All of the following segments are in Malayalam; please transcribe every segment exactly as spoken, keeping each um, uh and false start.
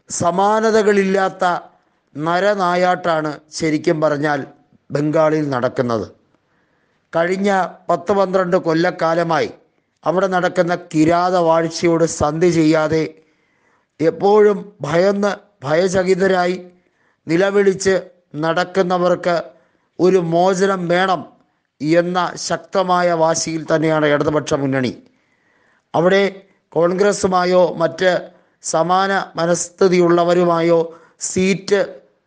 സമാനതകളില്ലാത്ത നരനായാട്ടാണ് ശരിക്കും പറഞ്ഞാൽ ബംഗാളിൽ നടക്കുന്നത്. കഴിഞ്ഞ പത്ത് പന്ത്രണ്ട് കൊല്ലക്കാലമായി അവിടെ നടക്കുന്ന കിരാതവാഴ്ചയോട് സന്ധി ചെയ്യാതെ എപ്പോഴും ഭയന്ന് ഭയചകിതരായി നിലവിളിച്ച് നടക്കുന്നവർക്ക് ഒരു മോചനം വേണം എന്ന ശക്തമായ വാശിയിൽ തന്നെയാണ് ഇടതുപക്ഷ മുന്നണി. അവിടെ കോൺഗ്രസുമായോ മറ്റ് സമാന മനസ്ഥിതിയുള്ളവരുമായോ സീറ്റ്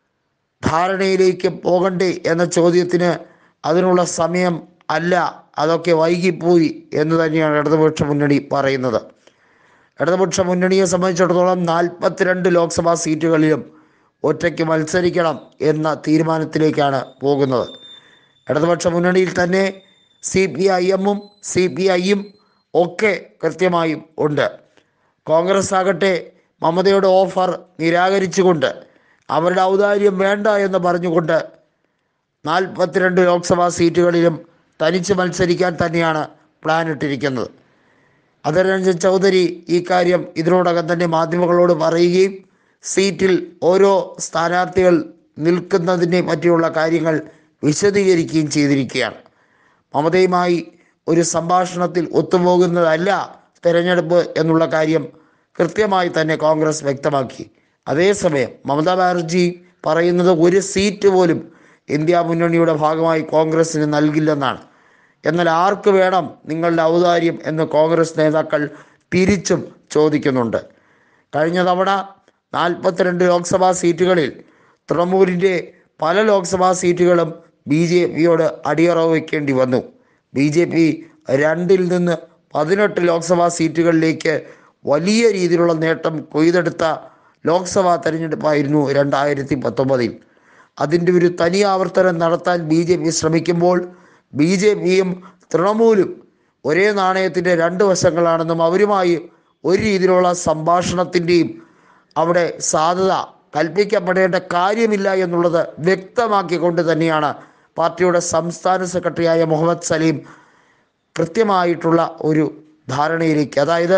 ധാരണയിലേക്ക് പോകണ്ടേ എന്ന ചോദ്യത്തിന് അതിനുള്ള സമയം അല്ല, അതൊക്കെ വൈകിപ്പോയി എന്ന് തന്നെയാണ് ഇടതുപക്ഷ മുന്നണി പറയുന്നത്. ഇടതുപക്ഷ മുന്നണിയെ സംബന്ധിച്ചിടത്തോളം നാൽപ്പത്തിരണ്ട് ലോക്സഭാ സീറ്റുകളിലും ഒറ്റയ്ക്ക് മത്സരിക്കണം എന്ന തീരുമാനത്തിലേക്കാണ് പോകുന്നത്. ഇടതുപക്ഷ മുന്നണിയിൽ തന്നെ സി പി ഐ എമ്മും സി പി ഐയും ഒക്കെ കൃത്യമായും ഉണ്ട്. കോൺഗ്രസ് ആകട്ടെ മമതയുടെ ഓഫർ നിരാകരിച്ചുകൊണ്ട് അവരുടെ ഔദാര്യം വേണ്ട എന്ന് പറഞ്ഞുകൊണ്ട് നാൽപ്പത്തിരണ്ട് ലോക്സഭാ സീറ്റുകളിലും തനിച്ച് മത്സരിക്കാൻ തന്നെയാണ് പ്ലാൻ ഇട്ടിരിക്കുന്നത്. അധീർ രഞ്ജൻ ചൗധരി ഈ കാര്യം ഇതിനോടകം തന്നെ മാധ്യമങ്ങളോട് പറയുകയും സീറ്റിൽ ഓരോ സ്ഥാനാർത്ഥികൾ നിൽക്കുന്നതിനെ പറ്റിയുള്ള കാര്യങ്ങൾ വിശദീകരിക്കുകയും ചെയ്തിരിക്കുകയാണ്. മമതയുമായി ഒരു സംഭാഷണത്തിൽ ഒത്തുപോകുന്നതല്ല തെരഞ്ഞെടുപ്പ് എന്നുള്ള കാര്യം കൃത്യമായി തന്നെ കോൺഗ്രസ് വ്യക്തമാക്കി. അതേസമയം മമതാ ബാനർജി പറയുന്നത് ഒരു സീറ്റ് പോലും ഇന്ത്യ മുന്നണിയുടെ ഭാഗമായി കോൺഗ്രസിന് നൽകില്ലെന്നാണ്. എന്നാൽ ആർക്ക് വേണം നിങ്ങളുടെ ഔദാര്യം എന്ന് കോൺഗ്രസ് നേതാക്കൾ തിരിച്ചും ചോദിക്കുന്നുണ്ട്. കഴിഞ്ഞ തവണ നാൽപ്പത്തിരണ്ട് ലോക്സഭാ സീറ്റുകളിൽ തൃണമൂലിൻ്റെ പല ലോക്സഭാ സീറ്റുകളും ബി ജെ പിയോട് അടിയറവ് വയ്ക്കേണ്ടി വന്നു. ബി ജെ പി രണ്ടിൽ നിന്ന് പതിനെട്ട് ലോക്സഭാ സീറ്റുകളിലേക്ക് വലിയ രീതിയിലുള്ള നേട്ടം കൊയ്തെടുത്ത ലോക്സഭാ തെരഞ്ഞെടുപ്പായിരുന്നു രണ്ടായിരത്തി പത്തൊമ്പതിൽ. അതിൻ്റെ ഒരു തനി ആവർത്തനം നടത്താൻ ബി ജെ പി ശ്രമിക്കുമ്പോൾ ബി ജെ പിയും തൃണമൂലും ഒരേ നാണയത്തിൻ്റെ രണ്ട് വശങ്ങളാണെന്നും അവരുമായി ഒരു രീതിയിലുള്ള സംഭാഷണത്തിൻ്റെയും അവിടെ സാധ്യത കൽപ്പിക്കപ്പെടേണ്ട കാര്യമില്ല എന്നുള്ളത് വ്യക്തമാക്കിക്കൊണ്ട് തന്നെയാണ് പാർട്ടിയുടെ സംസ്ഥാന സെക്രട്ടറിയായ മുഹമ്മദ് സലീം കൃത്യമായിട്ടുള്ള ഒരു ധാരണയിലേക്ക്, അതായത്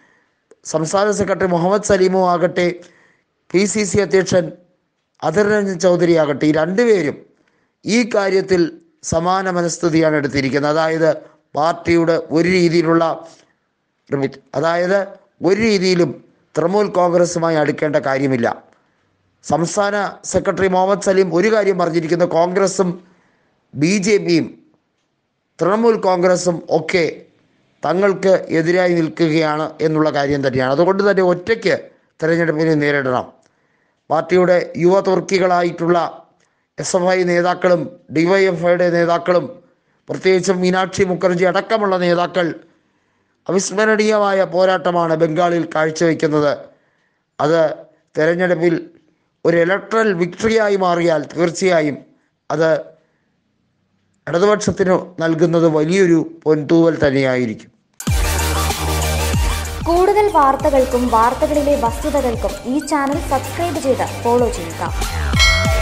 സംസ്ഥാന സെക്രട്ടറി മുഹമ്മദ് സലീമും ആകട്ടെ പി സി സി അധ്യക്ഷൻ അധീർ രഞ്ജൻ ചൗധരി ആകട്ടെ, ഈ രണ്ടുപേരും ഈ കാര്യത്തിൽ സമാന മനസ്ഥിതിയാണ് എടുത്തിരിക്കുന്നത്. അതായത് പാർട്ടിയുടെ ഒരു രീതിയിലുള്ള അതായത് ഒരു രീതിയിലും തൃണമൂൽ കോൺഗ്രസുമായി അടുക്കേണ്ട കാര്യമില്ല. സംസ്ഥാന സെക്രട്ടറി മുഹമ്മദ് സലീം ഒരു കാര്യം പറഞ്ഞിരിക്കുന്നു, കോൺഗ്രസും ബി ജെ പിയും തൃണമൂൽ കോൺഗ്രസും ഒക്കെ തങ്ങൾക്ക് എതിരായി നിൽക്കുകയാണ് എന്നുള്ള കാര്യം തന്നെയാണ്. അതുകൊണ്ട് തന്നെ ഒറ്റയ്ക്ക് തെരഞ്ഞെടുപ്പിനെ നേരിടണം. പാർട്ടിയുടെ യുവ തുർക്കികളായിട്ടുള്ള എസ് എഫ് ഐ നേതാക്കളും ഡി വൈ എഫ് ഐയുടെ നേതാക്കളും പ്രത്യേകിച്ചും മീനാക്ഷി മുഖർജി അടക്കമുള്ള നേതാക്കൾ അവിസ്മരണീയമായ പോരാട്ടമാണ് ബംഗാളിൽ കാഴ്ചവെക്കുന്നത്. അത് തെരഞ്ഞെടുപ്പിൽ ഒരു ഇലക്ട്രൽ വിക്ടറിയായി മാറിയാൽ തീർച്ചയായും അത് ഇടതുപക്ഷത്തിന് നൽകുന്നത് വലിയൊരു പൊൻതൂവൽ തന്നെയായിരിക്കും. കൂടുതൽ വാർത്തകൾക്കും വാർത്തകളിലെ വസ്തുതകൾക്കും ഈ ചാനൽ സബ്സ്ക്രൈബ് ചെയ്ത് ഫോളോ ചെയ്യുക.